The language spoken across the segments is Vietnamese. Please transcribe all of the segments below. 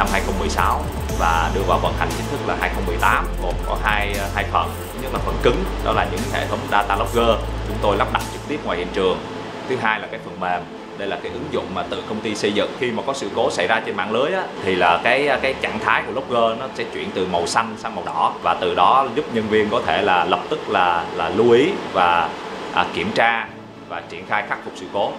năm 2016 và đưa vào vận hành chính thức là 2018, gồm có hai phần. Thứ nhất là phần cứng, đó là những hệ thống data logger chúng tôi lắp đặt trực tiếp ngoài hiện trường. Thứ hai là cái phần mềm, đây là cái ứng dụng mà tự công ty xây dựng. Khi mà có sự cố xảy ra trên mạng lưới á, thì là cái trạng thái của logger nó sẽ chuyển từ màu xanh sang màu đỏ, và từ đó giúp nhân viên có thể là lập tức là lưu ý và kiểm tra và triển khai khắc phục sự cố.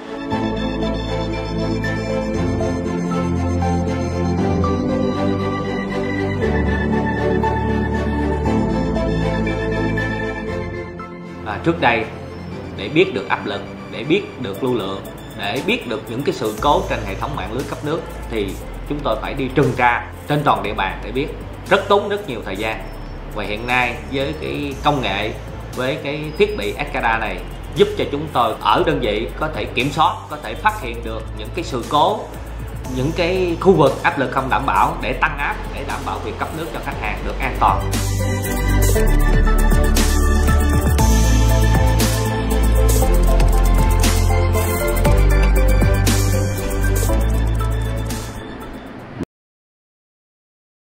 Trước đây, để biết được áp lực, để biết được lưu lượng, để biết được những cái sự cố trên hệ thống mạng lưới cấp nước thì chúng tôi phải đi tuần tra trên toàn địa bàn để biết, rất tốn rất nhiều thời gian. Và hiện nay với cái công nghệ, với cái thiết bị SCADA này giúp cho chúng tôi ở đơn vị có thể kiểm soát, có thể phát hiện được những cái sự cố, những cái khu vực áp lực không đảm bảo để tăng áp, để đảm bảo việc cấp nước cho khách hàng được an toàn.